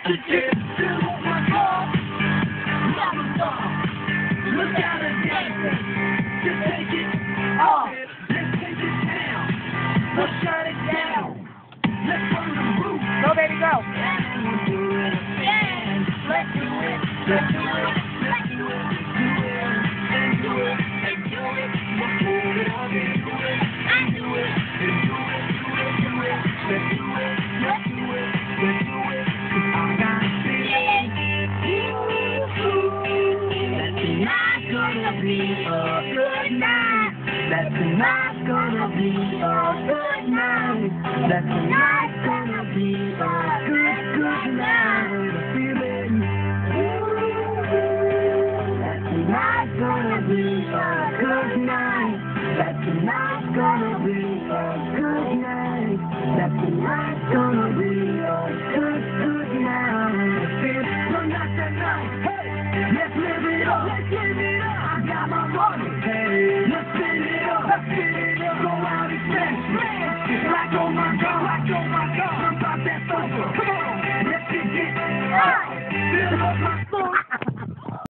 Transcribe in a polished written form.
to get to my car. Mama star, look at her dancing. Just take it off. Let's take it down. Let's shut it down. Let's burn the roof. Go, baby, go. Let's do it. Let's do it. Let's do it. Let's do it. And do it. And do it. Let's move it up and do it. And do it. And do it. Do it. Let's do it. Let's do it. Let's do it. I got a feeling that tonight's gonna be a good night. That tonight's gonna be a good night. That tonight's gonna be a good night. A feeling that tonight's gonna be a good night. That tonight's gonna be a good night. That tonight's gonna